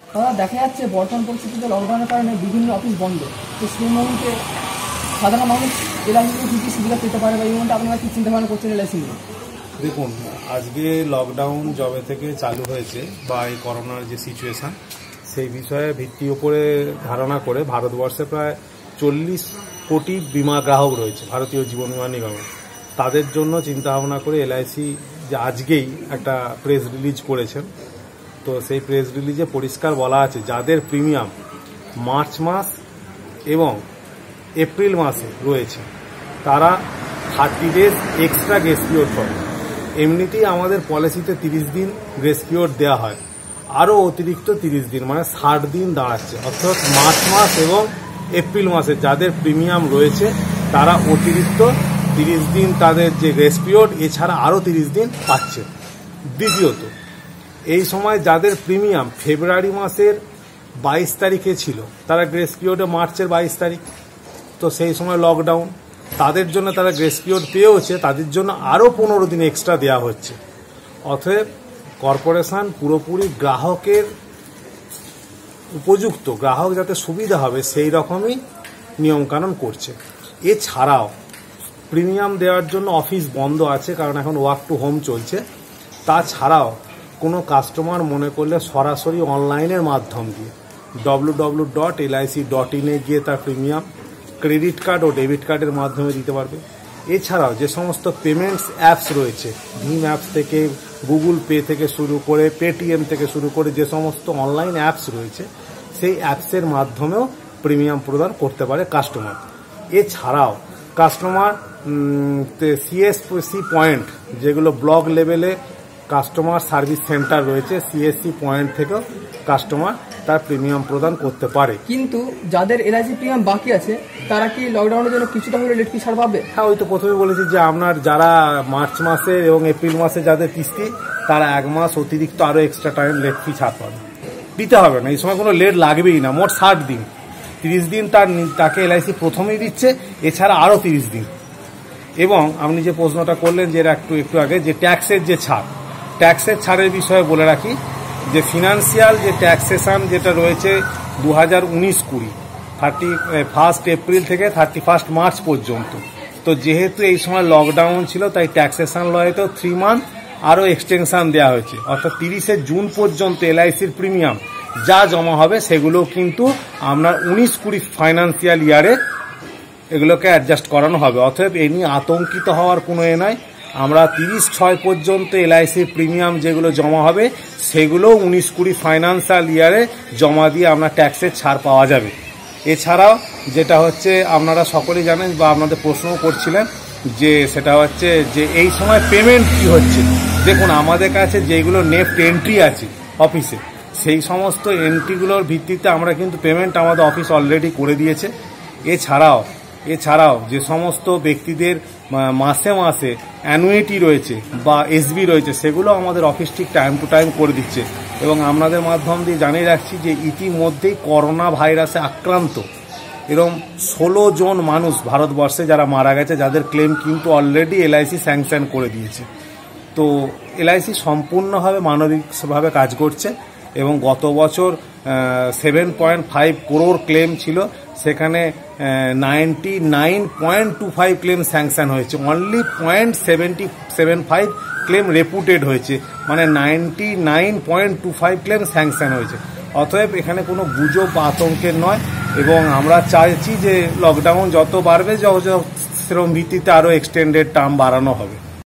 দাদা দেখা যাচ্ছে বর্তমান পরিস্থিতিতে লকডাউনের কারণে বিভিন্ন অফিস বন্ধ, তো সেই মুহূর্তে সাধারণ মানুষ এলআইসি কী কী সুবিধা পেতে পারে বা এই মুহূর্তে আপনারা কী চিন্তাভাবনা করছেন এলআইসি নিয়ে? দেখুন, আজকে লকডাউন যবে থেকে চালু হয়েছে বা এই করোনার যে সিচুয়েশান, সেই বিষয়ে ভিত্তি উপরে ধারণা করে ভারতবর্ষে প্রায় 40 কোটি বিমা গ্রাহক রয়েছে ভারতীয় জীবন বিমা নিগমে। তাদের জন্য চিন্তাভাবনা করে এলআইসি যে আজকেই একটা প্রেস রিলিজ করেছেন। তো সেই প্রেস রিলিজে পরিষ্কার বলা আছে যাদের প্রিমিয়াম মার্চ মাস এবং এপ্রিল মাসে রয়েছে তারা 30 ডেজ এক্সট্রা গ্রেস পিরিয়ড পাবে। এমনিতেই আমাদের পলিসিতে 30 দিন গ্রেস পিরিয়ড দেওয়া হয়, আরও অতিরিক্ত 30 দিন মানে 60 দিন দাঁড়াচ্ছে। অর্থাৎ মার্চ মাস এবং এপ্রিল মাসে যাদের প্রিমিয়াম রয়েছে তারা অতিরিক্ত 30 দিন তাদের যে গ্রেস পিরিয়ড, এছাড়া আরও 30 দিন পাচ্ছে। দ্বিতীয়ত, এই সময় যাদের প্রিমিয়াম ফেব্রুয়ারি মাসের 22 তারিখে ছিল তারা গ্রেস পিরিয়ডে মার্চের 22 তারিখ, তো সেই সময় লকডাউন, তাদের জন্য তারা গ্রেস পিরিয়ড পেয়েওছে, তাদের জন্য আরও 15 দিন এক্সট্রা দেওয়া হচ্ছে। অতএব কর্পোরেশন পুরোপুরি গ্রাহকের উপযুক্ত, গ্রাহক যাতে সুবিধা হবে সেই রকমই নিয়মকানুন করছে। এছাড়াও প্রিমিয়াম দেওয়ার জন্য অফিস বন্ধ আছে, কারণ এখন ওয়ার্ক টু হোম চলছে। তাছাড়াও কোনো কাস্টমার মনে করলে সরাসরি অনলাইনের মাধ্যম দিয়ে www.lic.in গিয়ে তার প্রিমিয়াম ক্রেডিট কার্ড ও ডেবিট কার্ডের মাধ্যমে দিতে পারবে। এছাড়াও যে সমস্ত পেমেন্টস অ্যাপস রয়েছে, ভীম অ্যাপস থেকে গুগল পে থেকে শুরু করে পেটিএম থেকে শুরু করে যে সমস্ত অনলাইন অ্যাপস রয়েছে সেই অ্যাপসের মাধ্যমেও প্রিমিয়াম প্রদান করতে পারে কাস্টমার। এছাড়াও কাস্টমার সিএসসি পয়েন্ট, যেগুলো ব্লক লেভেলে কাস্টমার সার্ভিস সেন্টার রয়েছে, সিএসসি পয়েন্ট থেকেও কাস্টমার তার প্রিমিয়াম প্রদান করতে পারে। কিন্তু যাদের এলআইসি প্রিমিয়াম বাকি আছে তারা কি লকডাউনের জন্য কিছুটা হলে লেট ফি ছাড় পাবে? হ্যাঁ, ওই তো প্রথমে বলেছি যে আপনার যারা মার্চ মাসে এবং এপ্রিল মাসে যাদের কিস্তি, তারা 1 মাস অতিরিক্ত আরও এক্সট্রা টাইম লেট ফি ছাড় পাবে। দিতে হবে না, এই সময় কোনো লেট লাগবেই না। মোট 60 দিন, 30 দিন তাকে এলআইসি প্রথমেই দিচ্ছে, এছাড়া আরও 30 দিন। এবং আপনি যে প্রশ্নটা করলেন যে একটু আগে, যে ট্যাক্সের যে ছাড়, ট্যাক্সের ছাড়ের বিষয়ে বলে রাখি যে ফিনান্সিয়াল যে ট্যাক্সেশন যেটা রয়েছে 2019-20 31 এপ্রিল থেকে 31 মার্চ পর্যন্ত, তো যেহেতু এই সময় লকডাউন ছিল তাই ট্যাক্সেশন লয়েতেও 3 মান্থ আরও এক্সটেনশন দেওয়া হয়েছে। অর্থাৎ 30 জুন পর্যন্ত এলআইসির প্রিমিয়াম যা জমা হবে সেগুলো কিন্তু আপনার 19-20 ফাইন্যান্সিয়াল ইয়ারে এগুলোকে অ্যাডজাস্ট করানো হবে। অতএব এ নিয়ে আতঙ্কিত হওয়ার কোনো নয়। আমরা 30/6 পর্যন্ত এলআইসির প্রিমিয়াম যেগুলো জমা হবে সেগুলো 19-20 ফাইন্যান্সিয়াল ইয়ারে জমা দিয়ে আপনার ট্যাক্সের ছাড় পাওয়া যাবে। এছাড়াও যেটা হচ্ছে আপনারা সকলেই জানেন বা আপনাদের প্রশ্নও করছিলেন যে সেটা হচ্ছে যে এই সময় পেমেন্ট কি হচ্ছে। দেখুন, আমাদের কাছে যেগুলো নেফট এন্ট্রি আছে অফিসে, সেই সমস্ত এন্ট্রিগুলোর ভিত্তিতে আমরা কিন্তু পেমেন্ট আমাদের অফিস অলরেডি করে দিয়েছে। এছাড়াও যে সমস্ত ব্যক্তিদের মাসে মাসে অ্যানুইটি রয়েছে বা এসবি রয়েছে সেগুলো আমাদের অফিস ঠিক টাইম টু টাইম করে দিচ্ছে। এবং আপনাদের মাধ্যম দিয়ে জানিয়ে রাখছি যে ইতিমধ্যেই করোনা ভাইরাসে আক্রান্ত এরকম 16 জন মানুষ ভারতবর্ষে যারা মারা গেছে, যাদের ক্লেম কিন্তু অলরেডি এলআইসি স্যাংশন করে দিয়েছে। তো এলআইসি সম্পূর্ণভাবে মানবিকভাবে কাজ করছে এবং গত বছর 7.5 করোড় ক্লেম ছিল, সেখানে 99.25 ক্লেম স্যাংশন হয়েছে, অনলি 0.75 ক্লেম রেপুটেড হয়েছে, মানে 99.25 ক্লেম স্যাংশন হয়েছে। অতএব এখানে কোনো গুজব বা আতঙ্কের নয়। এবং আমরা চাইছি যে লকডাউন যত বাড়বে সেরকম ভিত্তিতে আরও এক্সটেন্ডেড টার্ম বাড়ানো হবে।